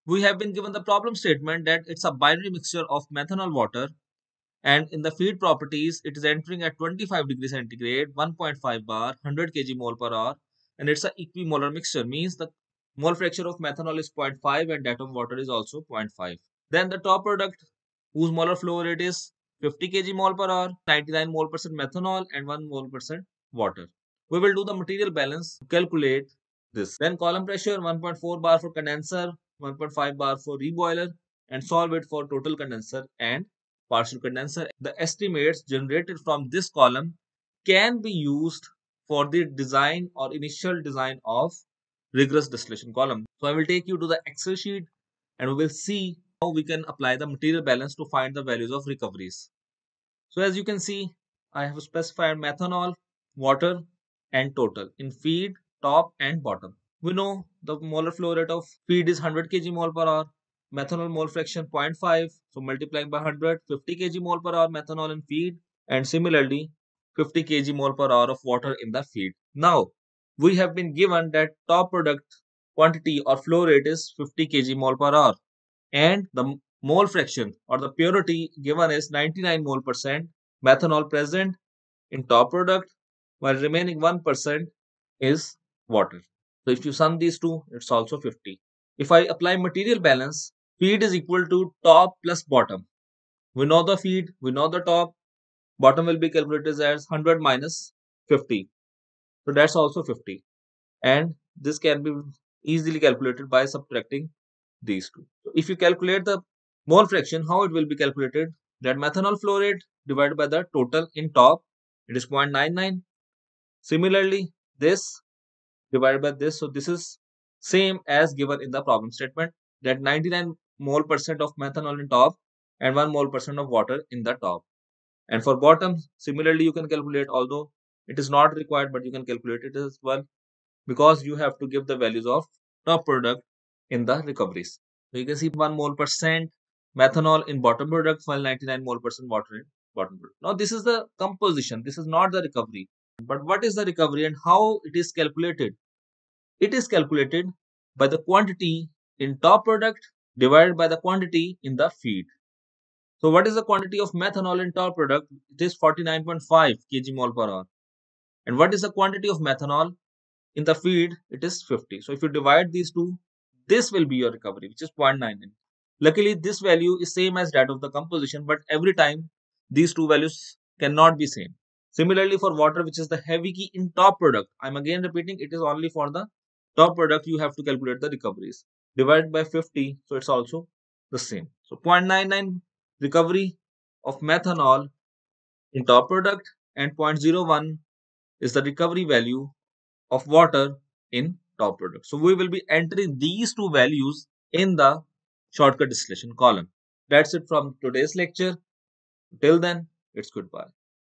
We have been given the problem statement that it's a binary mixture of methanol water, and in the feed properties it is entering at 25 degrees centigrade, 1.5 bar, 100 kg mole per hour, and it's a equimolar mixture, means the mole fraction of methanol is 0.5 and that of water is also 0.5. Then the top product, whose molar flow rate is 50 kg mole per hour, 99 mole percent methanol and 1 mole percent water. We will do the material balance to calculate this. Then column pressure 1.4 bar for condenser, 1.5 bar for reboiler, and solve it for total condenser and partial condenser. The estimates generated from this column can be used for the design or initial design of rigorous distillation column. So I will take you to the Excel sheet and we will see how we can apply the material balance to find the values of recoveries. So as you can see, I have specified methanol, water and total in feed, top and bottom. We know the molar flow rate of feed is 100 kg mole per hour, methanol mole fraction 0.5, so multiplying by 100, 50 kg mole per hour methanol in feed, and similarly 50 kg mole per hour of water in the feed. Now we have been given that top product quantity or flow rate is 50 kg mole per hour, and the mole fraction or the purity given is 99 mole percent methanol present in top product, while remaining 1% is water. So if you sum these two, it's also 50. If I apply material balance, feed is equal to top plus bottom. We know the feed, we know the top, bottom will be calculated as 100 minus 50. So that's also 50. And this can be easily calculated by subtracting these two. So if you calculate the mole fraction, how it will be calculated? That methanol flow rate divided by the total in top, it is 0.99. Similarly, this divided by this, so this is same as given in the problem statement, that 99 mole percent of methanol in top and 1 mole percent of water in the top. And for bottom, similarly you can calculate, although it is not required, but you can calculate it as well, because you have to give the values of top product in the recoveries. So you can see 1 mole percent methanol in bottom product, while 99 mole percent water in bottom product. Now this is the composition, this is not the recovery. But what is the recovery and how it is calculated? It is calculated by the quantity in top product divided by the quantity in the feed. So what is the quantity of methanol in top product? It is 49.5 kg mole per hour. And what is the quantity of methanol in the feed? It is 50. So if you divide these two, this will be your recovery, which is 0.99. Luckily, this value is same as that of the composition, but every time these two values cannot be same. Similarly, for water, which is the heavy key in top product, I'm again repeating, it is only for the top product you have to calculate the recoveries. Divided by 50, so it's also the same. So 0.99 recovery of methanol in top product, and 0.01 is the recovery value of water in top product. So we will be entering these two values in the shortcut distillation column. That's it from today's lecture. Till then, it's goodbye.